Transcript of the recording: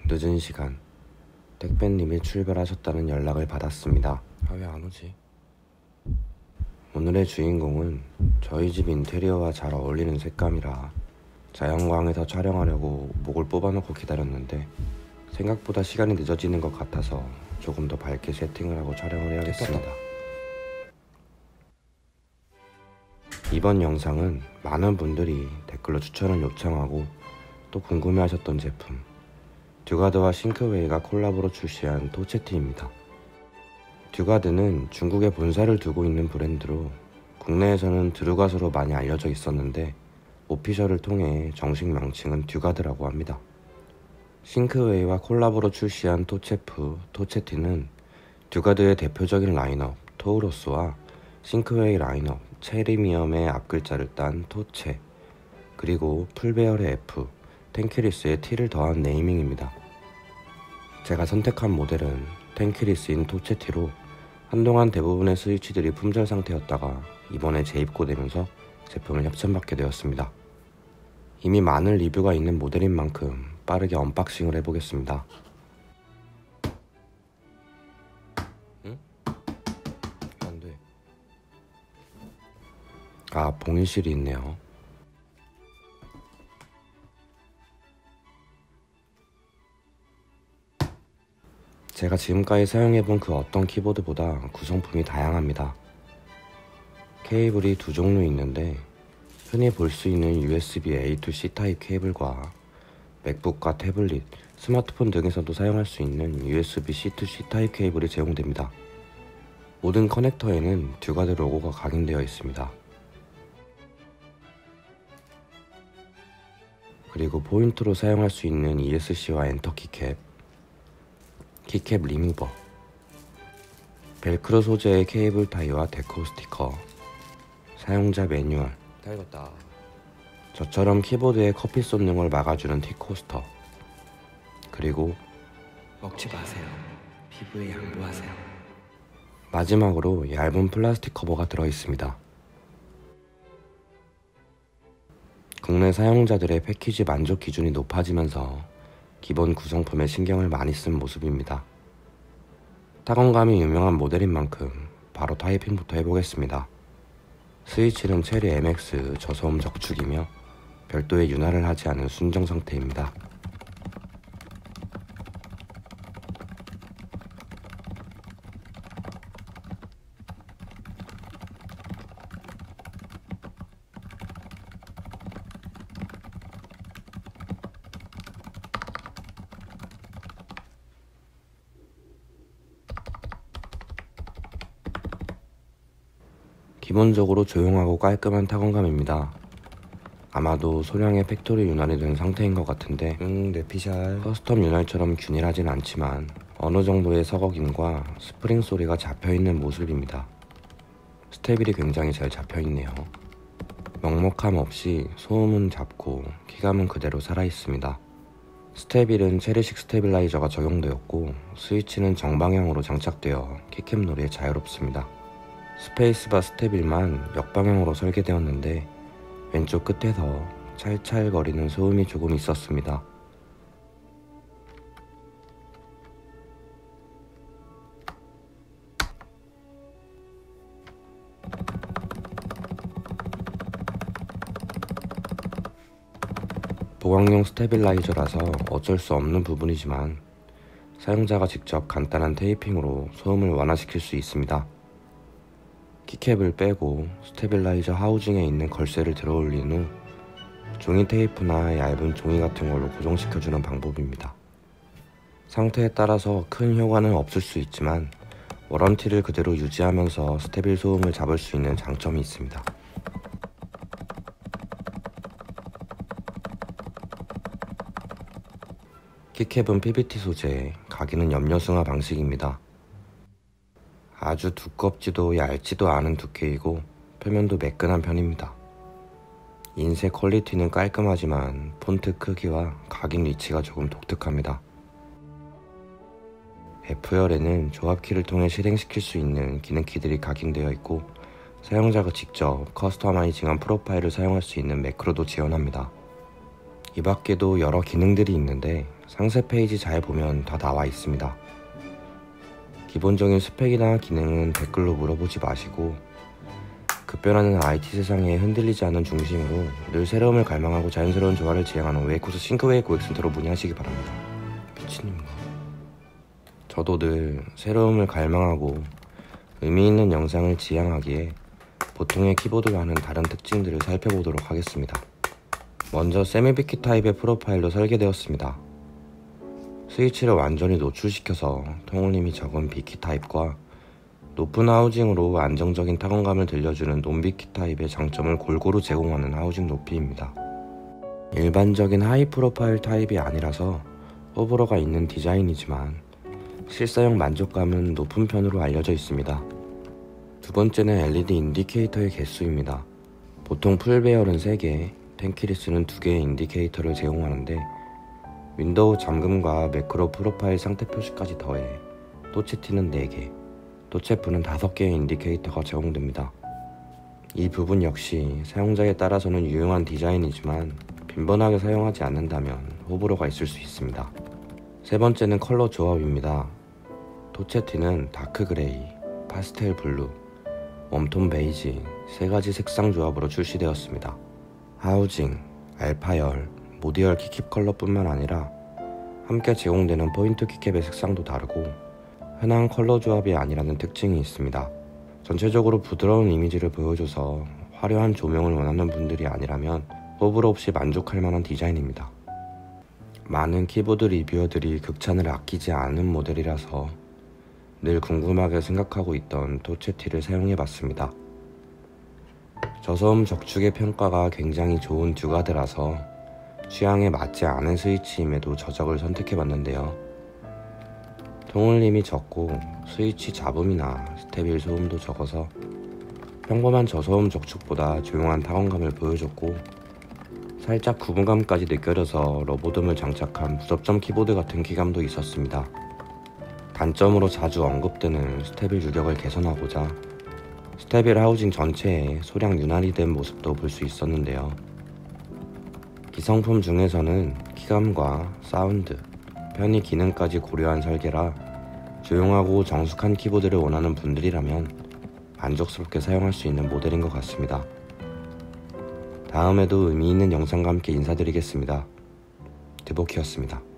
늦은 시간, 택배님이 출발하셨다는 연락을 받았습니다. 왜 안 오지? 오늘의 주인공은 저희 집 인테리어와 잘 어울리는 색감이라 자연광에서 촬영하려고 목을 뽑아놓고 기다렸는데 생각보다 시간이 늦어지는 것 같아서 조금 더 밝게 세팅을 하고 촬영을 해야겠습니다. 이번 영상은 많은 분들이 댓글로 추천을 요청하고 또 궁금해하셨던 제품 듀가드와 싱크웨이가 콜라보로 출시한 토체티입니다. 듀가드는 중국에 본사를 두고 있는 브랜드로 국내에서는 드루가스로 많이 알려져 있었는데 오피셜을 통해 정식 명칭은 듀가드라고 합니다. 싱크웨이와 콜라보로 출시한 토체티는 듀가드의 대표적인 라인업 토우로스와 싱크웨이 라인업 체리미엄의 앞글자를 딴 토체, 그리고 풀배열의 F, 텐키리스의 T를 더한 네이밍입니다. 제가 선택한 모델은 텐키리스인 토체티로 한동안 대부분의 스위치들이 품절 상태였다가 이번에 재입고되면서 제품을 협찬받게 되었습니다. 이미 많은 리뷰가 있는 모델인 만큼 빠르게 언박싱을 해보겠습니다. 응? 안돼. 봉인실이 있네요. 제가 지금까지 사용해본 그 어떤 키보드보다 구성품이 다양합니다. 케이블이 두 종류 있는데 흔히 볼 수 있는 USB-A to C 타입 케이블과 맥북과 태블릿, 스마트폰 등에서도 사용할 수 있는 USB-C to C 타입 케이블이 제공됩니다. 모든 커넥터에는 듀가드 로고가 각인되어 있습니다. 그리고 포인트로 사용할 수 있는 ESC와 엔터 키캡 리무버, 벨크로 소재의 케이블 타이와 데코 스티커, 사용자 매뉴얼, 다 읽었다. 저처럼 키보드에 커피 쏟는 걸 막아주는 티코스터, 그리고 먹지 마세요. 피부에 양보하세요. 마지막으로 얇은 플라스틱 커버가 들어있습니다. 국내 사용자들의 패키지 만족 기준이 높아지면서 기본 구성품에 신경을 많이 쓴 모습입니다. 타건감이 유명한 모델인 만큼 바로 타이핑부터 해보겠습니다. 스위치는 체리 MX 저소음 적축이며 별도의 윤활을 하지 않은 순정 상태입니다. 기본적으로 조용하고 깔끔한 타건감입니다. 아마도 소량의 팩토리 윤활이 된 상태인 것 같은데 내피셜 커스텀 윤활처럼 균일하진 않지만 어느 정도의 서걱임과 스프링 소리가 잡혀있는 모습입니다. 스테빌이 굉장히 잘 잡혀있네요. 먹먹함 없이 소음은 잡고 키감은 그대로 살아있습니다. 스테빌은 체리식 스테빌라이저가 적용되었고 스위치는 정방향으로 장착되어 키캡 놀이에 자유롭습니다. 스페이스바 스테빌만 역방향으로 설계되었는데 왼쪽 끝에서 찰찰거리는 소음이 조금 있었습니다. 보강용 스테빌라이저라서 어쩔 수 없는 부분이지만 사용자가 직접 간단한 테이핑으로 소음을 완화시킬 수 있습니다. 키캡을 빼고 스테빌라이저 하우징에 있는 걸쇠를 들어올린 후 종이 테이프나 얇은 종이 같은 걸로 고정시켜주는 방법입니다. 상태에 따라서 큰 효과는 없을 수 있지만 워런티를 그대로 유지하면서 스테빌 소음을 잡을 수 있는 장점이 있습니다. 키캡은 PBT 소재, 각인은 염료승화 방식입니다. 아주 두껍지도 얇지도 않은 두께이고 표면도 매끈한 편입니다. 인쇄 퀄리티는 깔끔하지만 폰트 크기와 각인 위치가 조금 독특합니다. F열에는 조합키를 통해 실행시킬 수 있는 기능키들이 각인되어 있고 사용자가 직접 커스터마이징한 프로파일을 사용할 수 있는 매크로도 지원합니다. 이 밖에도 여러 기능들이 있는데 상세 페이지 잘 보면 다 나와 있습니다. 기본적인 스펙이나 기능은 댓글로 물어보지 마시고 급변하는 IT 세상에 흔들리지 않는 중심으로 늘 새로움을 갈망하고 자연스러운 조화를 지향하는 웨이코스 싱크웨이 고객센터로 문의하시기 바랍니다. 미친놈인가. 저도 늘 새로움을 갈망하고 의미 있는 영상을 지향하기에 보통의 키보드와는 다른 특징들을 살펴보도록 하겠습니다. 먼저 세미비키 타입의 프로파일로 설계되었습니다. 스위치를 완전히 노출시켜서 통울림이 적은 비키 타입과 높은 하우징으로 안정적인 타건감을 들려주는 논비키 타입의 장점을 골고루 제공하는 하우징 높이입니다. 일반적인 하이 프로파일 타입이 아니라서 호불호가 있는 디자인이지만 실사용 만족감은 높은 편으로 알려져 있습니다. 두 번째는 LED 인디케이터의 개수입니다. 보통 풀배열은 3개, 텐키리스는 2개의 인디케이터를 제공하는데 윈도우 잠금과 매크로 프로파일 상태 표시까지 더해 또치티는 4개, 또체프는 5개의 인디케이터가 제공됩니다. 이 부분 역시 사용자에 따라서는 유용한 디자인이지만 빈번하게 사용하지 않는다면 호불호가 있을 수 있습니다. 세 번째는 컬러 조합입니다. 토체티는 다크 그레이, 파스텔 블루, 웜톤 베이지 3가지 색상 조합으로 출시되었습니다. 하우징, 알파열, 모디얼 키캡 컬러뿐만 아니라 함께 제공되는 포인트 키캡의 색상도 다르고 흔한 컬러 조합이 아니라는 특징이 있습니다. 전체적으로 부드러운 이미지를 보여줘서 화려한 조명을 원하는 분들이 아니라면 호불호 없이 만족할 만한 디자인입니다. 많은 키보드 리뷰어들이 극찬을 아끼지 않은 모델이라서 늘 궁금하게 생각하고 있던 토체티를 사용해봤습니다. 저소음 적축의 평가가 굉장히 좋은 듀가드라서 취향에 맞지 않은 스위치임에도 저적을 선택해봤는데요. 통울림이 적고 스위치 잡음이나 스테빌 소음도 적어서 평범한 저소음 적축보다 조용한 타건감을 보여줬고 살짝 구분감까지 느껴져서 러보듬을 장착한 무접점 키보드 같은 키감도 있었습니다. 단점으로 자주 언급되는 스테빌 유격을 개선하고자 스테빌 하우징 전체에 소량 윤활이 된 모습도 볼 수 있었는데요. 기성품 중에서는 키감과 사운드, 편의 기능까지 고려한 설계라 조용하고 정숙한 키보드를 원하는 분들이라면 만족스럽게 사용할 수 있는 모델인 것 같습니다. 다음에도 의미 있는 영상과 함께 인사드리겠습니다. 드보키였습니다.